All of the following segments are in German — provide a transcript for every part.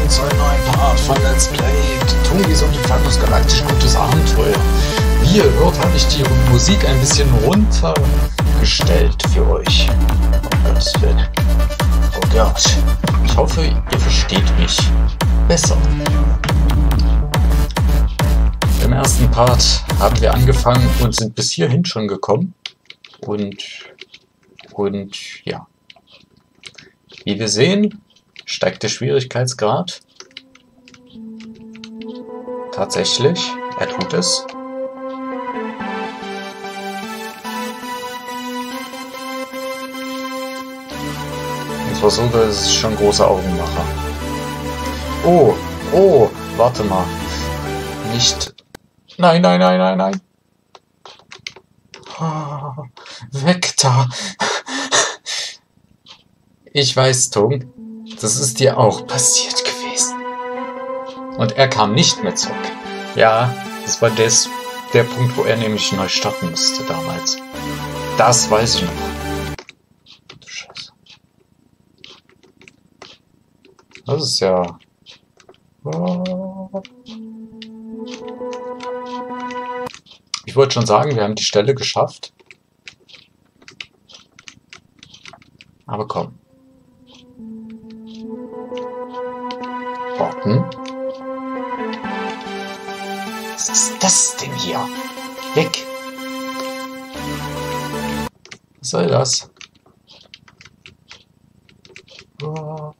willkommen zu einem neuen Part von Let's Play Tungis und Infernos Galaktisch Gutes Abenteuer. Wie ihr hört, habe ich die Musik ein bisschen runtergestellt für euch. Oh Gottes Willen. Oh Gott. Ich hoffe, ihr versteht mich besser. Im ersten Part haben wir angefangen und sind bis hierhin schon gekommen. Und ja. Wie wir sehen, steigt der Schwierigkeitsgrad. Tatsächlich, er tut es. Und zwar so, dass es schon große Augen mache. Oh, warte mal. Nicht. Nein. Oh, weg da. Ich weiß, Tung, das ist dir auch passiert gewesen. Und er kam nicht mehr zurück. Ja, das war der Punkt, wo er nämlich neu starten musste damals. Das weiß ich noch. Du Scheiße. Das ist ja... Ich wollte schon sagen, wir haben die Stelle geschafft. Aber komm. Warten. Was ist das denn hier? Weg! Was soll das? Oh.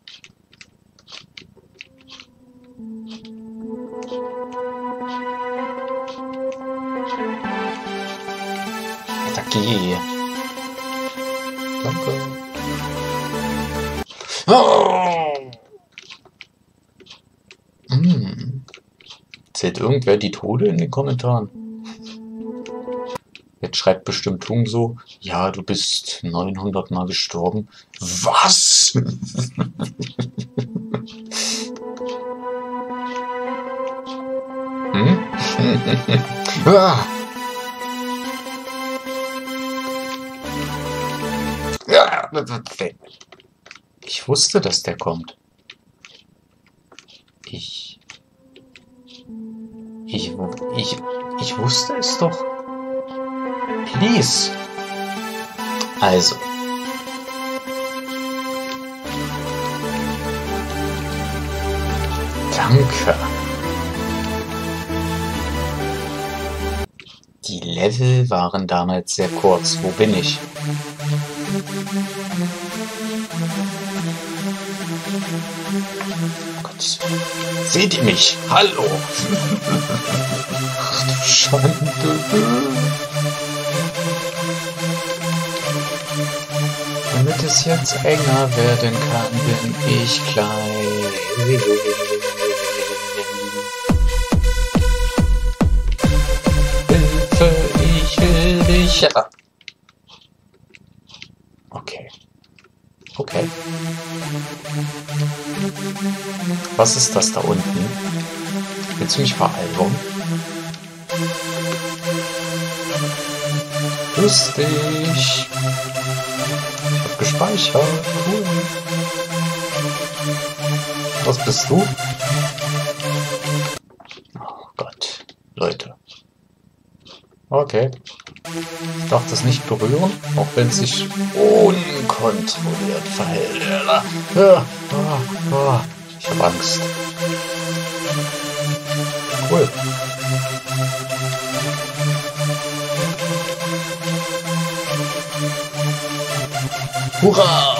Da geh! Danke! Oh! Zählt irgendwer die Tode in den Kommentaren? Jetzt schreibt bestimmt Tung so, ja, du bist 900 Mal gestorben. Was? Ich wusste, dass der kommt. Ich wusste es doch. Please. Also. Danke. Die Level waren damals sehr kurz. Wo bin ich? Gott. Seht ihr mich? Hallo! Ach du Schande! Damit es jetzt enger werden kann, bin ich klein. Hilfe, ich will dich. Ja. Okay. Was ist das da unten? Willst du mich veralbern? Lustig. Ich hab gespeichert. Cool. Was bist du? Oh Gott. Leute. Okay. Ich darf das nicht berühren, auch wenn es sich unkontrolliert verhält. Ich hab Angst. Cool. Hurra!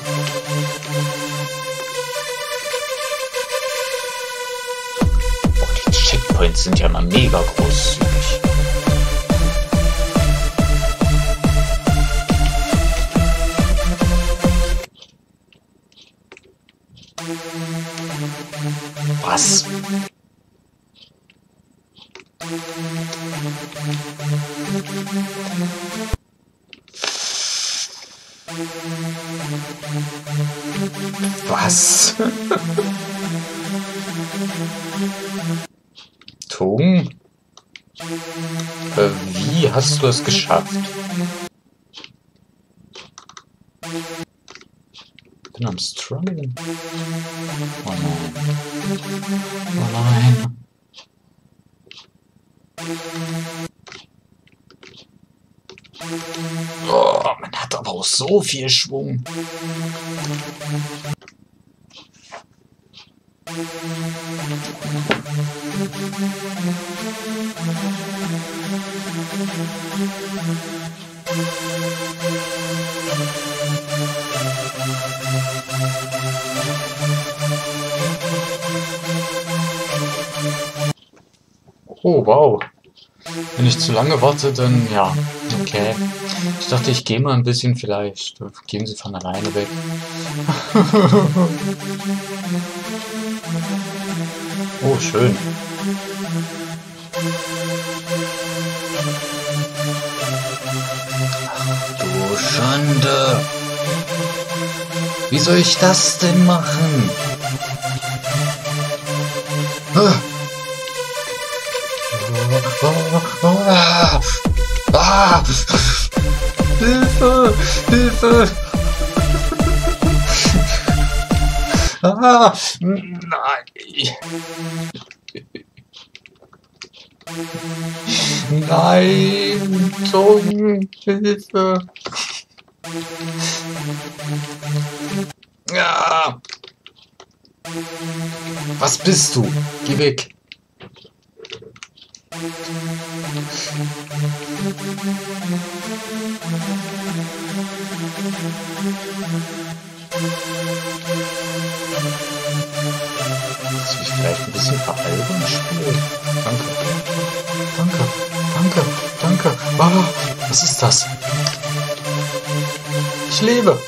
Oh, die Checkpoints sind ja mal mega großzügig. Was? Was? Tung? Wie hast du es geschafft? Ich bin bin am Struggeln. Oh nein. Oh nein. Oh, man hat aber auch so viel Schwung. Oh, wow. Wenn ich zu lange warte, dann ja, okay. Ich dachte, ich gehe mal ein bisschen, vielleicht gehen sie von alleine weg. Oh, schön. Ach, du Schande. Wie soll ich das denn machen? Hilfe! Hilfe! Nein! Nein! Tom! Hilfe! Ja! Was bist du? Geh weg! Dass ich vielleicht ein bisschen veralbern spiele. Danke. Danke. Danke. Danke. Oh, was ist das? Ich lebe.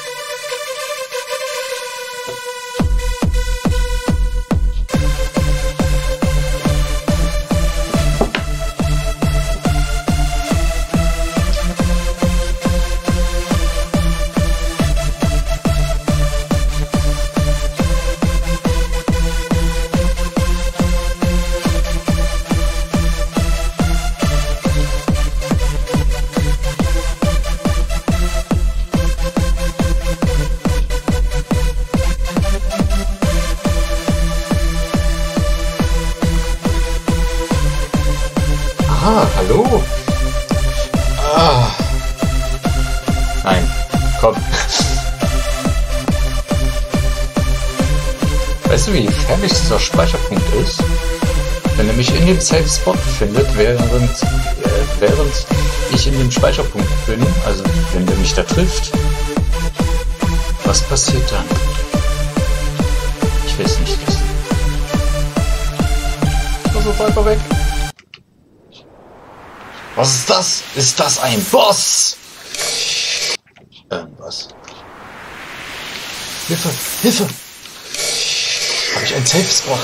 Ah, hallo? Ah. Nein, komm. Weißt du, wie gefährlich dieser Speicherpunkt ist? Wenn er mich in dem Safe Spot findet, während ich in dem Speicherpunkt bin, also wenn der mich da trifft, was passiert dann? Ich weiß nicht. Also einfach weg. Was ist das? Ist das ein Boss? Was? Hilfe! Hilfe! Habe ich einen Safe Spot?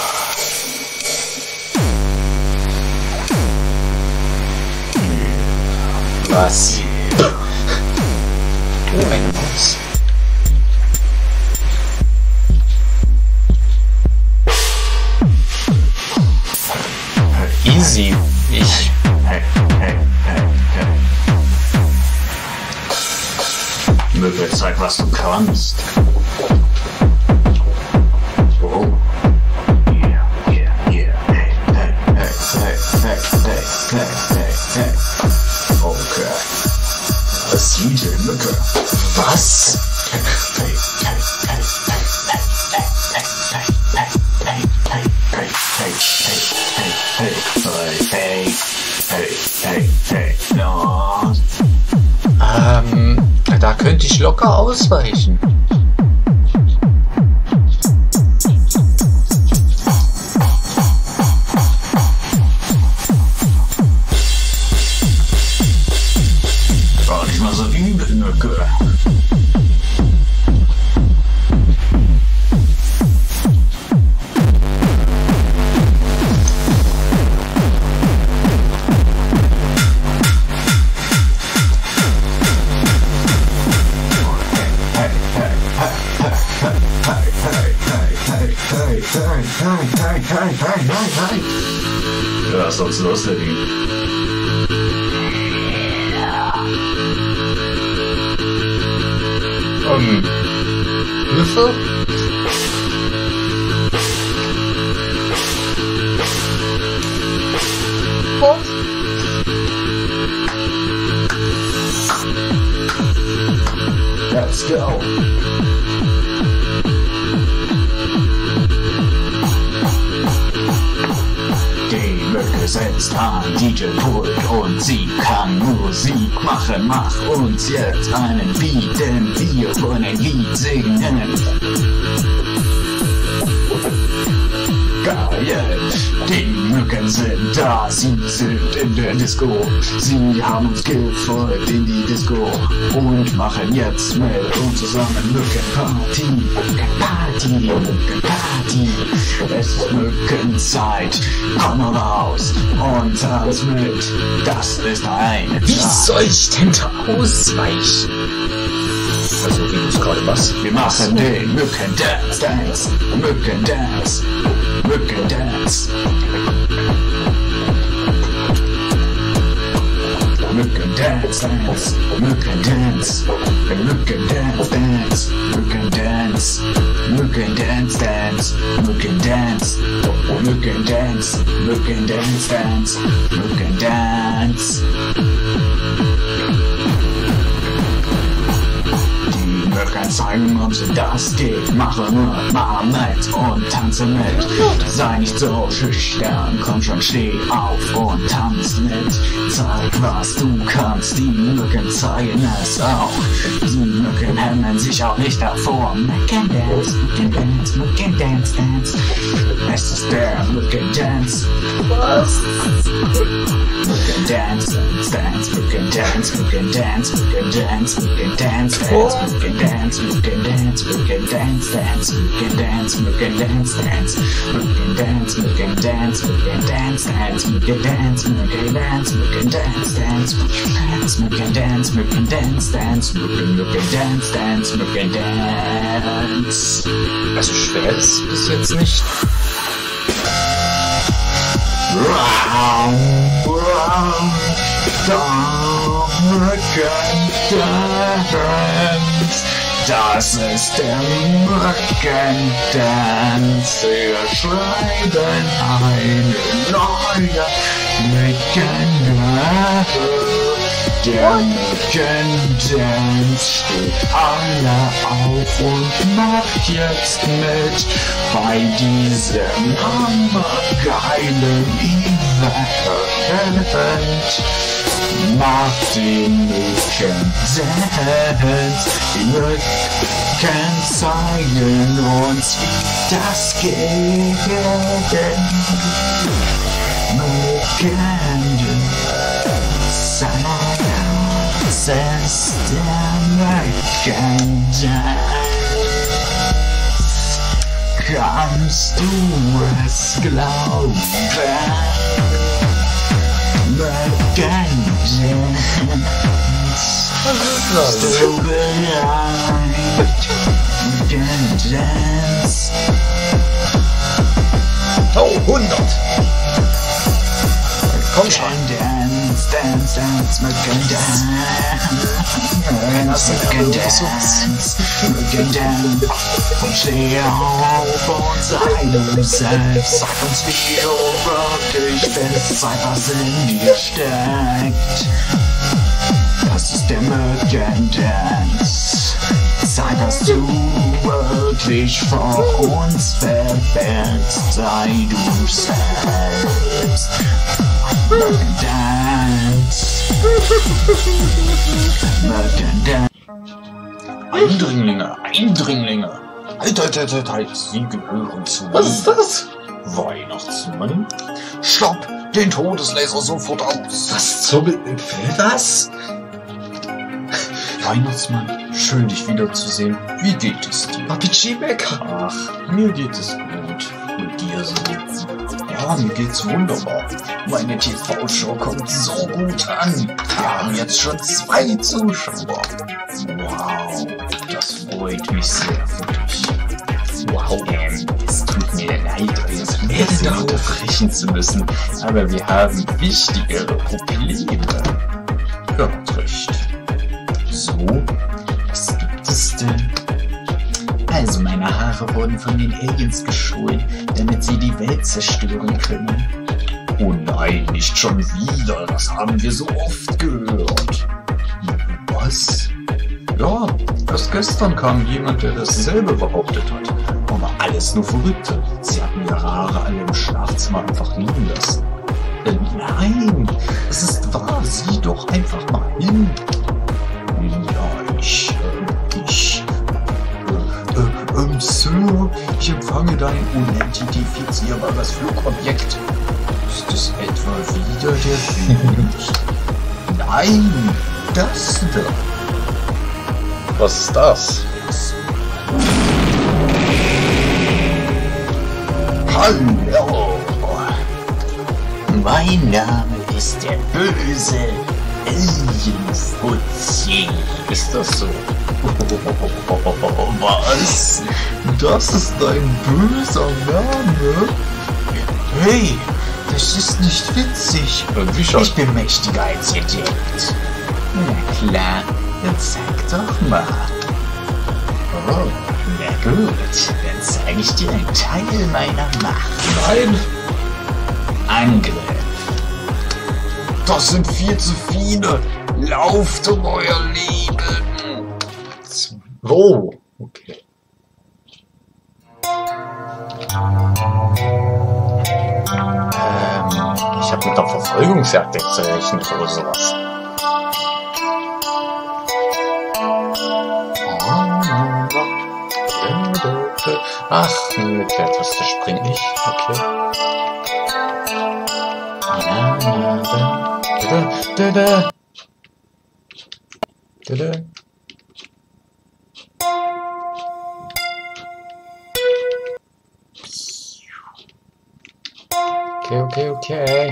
Was? Oh, ein Boss. Easy. Ich. Möge zeig, was du kannst. Oh. Yeah, yeah, yeah. Hey, hey, hey, hey, hey, hey, hey, hey, hey. Okay. Das sieht die Lücke. Was? Hey, hey, hey, hey, hey, hey, hey, hey, hey, hey, hey, hey, hey, hey, hey, hey, hey, no. Da könnte ich locker ausweichen. Gar nicht mal so übel, Mücke. Nein. Lass uns loslegen. Hilfe? Was? Let's go. Die Mücke setzt an DJ-Pult und sie kann Musik machen. Mach uns jetzt einen Beat, denn wir wollen ein Lied singen. Geil, die Mücken sind da, sie sind in der Disco. Sie haben uns gefolgt in die Disco und machen jetzt mit uns zusammen Mückenparty. Mückenparty, Mückenparty. Es ist Mückenzeit, komm raus und tanz mit. Das ist eine Wie soll ich denn da ausweichen? Also wie du es gerade machst. Wir machen den Mückendance, Dance, Mückendance, Mückendance. Mückendance, Dance, Mückendance, Mückendance, Dance, Mückendance, Mückendance, Dance, Mückendance, Mückendance, Mückendance, Dance, Mückendance. Mücken zeigen uns, wie das geht. Mache nur mal mit und tanze mit. Sei nicht so schüchtern, komm schon, steh auf und tanz mit. Zeig, was du kannst, die Mücken zeigen es auch. Die Mücken hemmen sich auch nicht davor. Mückendance, Mückendance, Mückendance, Dance. Es ist der Mückendance. Was? Mückendance, Dance, Mückendance, Mückendance, Mückendance, Mückendance, Dance, Mückendance, Mückendance, Mückendance, Dance, Mückendance, Mückendance, Dance, Mückendance, Mückendance, Mückendance, Dance, Mückendance, Mückendance, Mückendance, Dance, Mückendance, Mückendance, Dance, Mückendance, Dance, Mückendance. Also schwer ist es bis jetzt nicht. Das ist der Mückendance. Wir schreiben eine neue Legende. Der Mückendance steht alle auf und macht jetzt mit bei diesem hammergeilen Event. Macht den Mückendance. Die Mücken zeigen uns, wie das geht. Mückendance. Das ist der Mückendance. Kannst du es glauben? Mückendance. Was ist das? Bist du bereit? Mückendance. Oh, 100! Komm schon! Dance, dance, dance, Mückendance. Mückendance, Mückendance. Und steh auf und sei du selbst. Sag uns, wie du wirklich bist. Zeig, was in dir steckt. Das ist der Mückendance. Zeig, was du wirklich vor uns verbirgst. Sei du selbst. Mückendance. Mückendance. Eindringlinge, Eindringlinge. Halt, Sie gehören zu Was ist das? Weihnachtsmann. Stopp den Todeslaser sofort aus. Was zum... Was? Weihnachtsmann, schön dich wiederzusehen. Wie geht es dir? Papichi Becker. Ach, mir geht es gut. Und dir so? Ja, mir geht's wunderbar. Meine TV-Show kommt so gut an. Wir haben jetzt schon 2 Zuschauer. Wow, das freut mich sehr für dich. Wow, es tut mir leid, euer Mädchen darauf rächen zu müssen, aber wir haben wichtigere Probleme. Hört recht. So, was gibt es denn? Also, Meine Haare wurden von den Aliens gestohlen, damit sie die Welt zerstören können. Oh nein, nicht schon wieder. Das haben wir so oft gehört. Was? Ja, erst gestern kam jemand, der dasselbe behauptet hat. Aber alles nur Verrückte. Sie hatten ihre Haare alle im Schlafzimmer einfach liegen lassen. Nein, es ist wahr. Sieh doch einfach mal hin. Ja, Sir, ich empfange dein unidentifizierbares Flugobjekt. Ist es etwa wieder der Wind? Nein, das da. Was ist das? Hallo. Mein Name ist der böse Alien-Fuzzi. Ist das so? Was? Das ist dein böser Name? Hey, das ist nicht witzig. Wie schon? Ich bin mächtiger als ihr denkt. Na klar, dann zeig doch mal. Oh, na gut, dann zeige ich dir einen Teil meiner Macht. Nein! Angriff. Das sind viel zu viele. Lauft um euer Leben. Oh, okay. Ich habe mit der Verfolgungsjagd zu rechnen oder sowas. Ach, mit der Taste springe ich. Okay. Okay.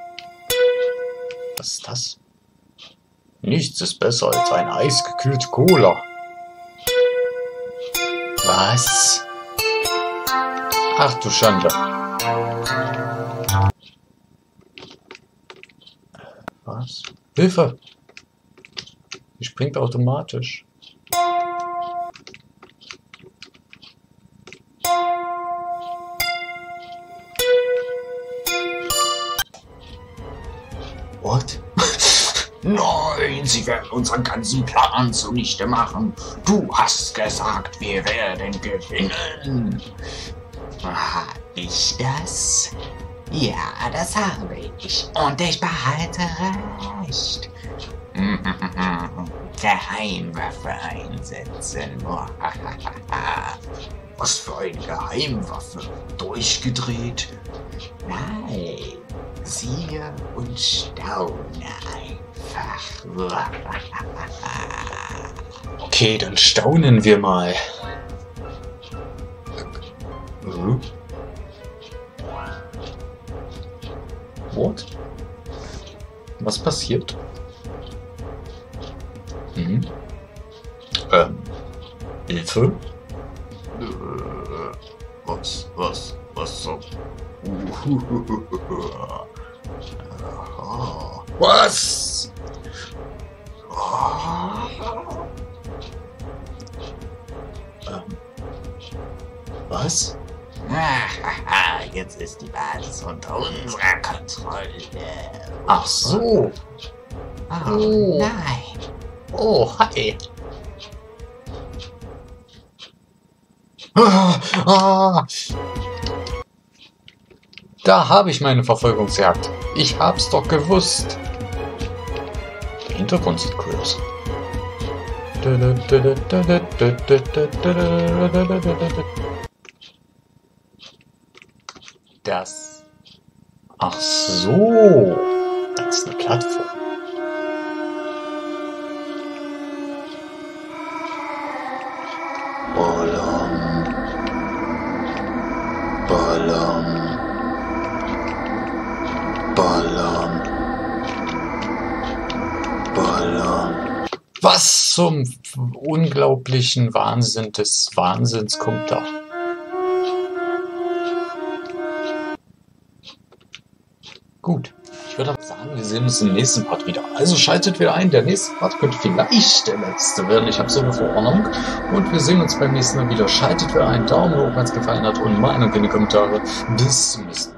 Was ist das? Nichts ist besser als eine eisgekühlte Cola. Was? Ach du Schande. Was? Hilfe! Die springt automatisch. What? Nein, sie werden unseren ganzen Plan zunichte machen. Du hast gesagt, wir werden gewinnen. Hab ich das? Ja, das habe ich. Und ich behalte recht. Geheimwaffe einsetzen. Was für eine Geheimwaffe? Durchgedreht? Nein. Siehe und staune einfach. Okay, dann staunen wir mal. What? Was passiert? Hilfe? Was so? Was? Was? Jetzt ist die Basis unter unserer Kontrolle. Ach so. Oh nein. Oh, hi. Da habe ich meine Verfolgungsjagd. Ich hab's doch gewusst. Der Hintergrund sieht cool aus. Das. Ach so. Das ist eine Plattform. Was zum unglaublichen Wahnsinn des Wahnsinns kommt da? Gut. Ich würde aber sagen, wir sehen uns im nächsten Part wieder. Also schaltet wieder ein. Der nächste Part könnte vielleicht der letzte werden. Ich habe so eine Verordnung. Und wir sehen uns beim nächsten Mal wieder. Schaltet wieder ein. Daumen hoch, wenn es gefallen hat. Und mal in die Kommentare. Bis zum nächsten Mal.